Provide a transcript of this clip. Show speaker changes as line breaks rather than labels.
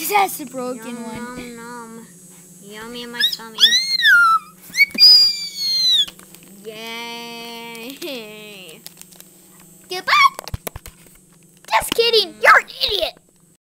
That's the broken
Yum,
one.
nom, nom. Yummy in my tummy. Yay.
Goodbye. Just kidding. You're an idiot.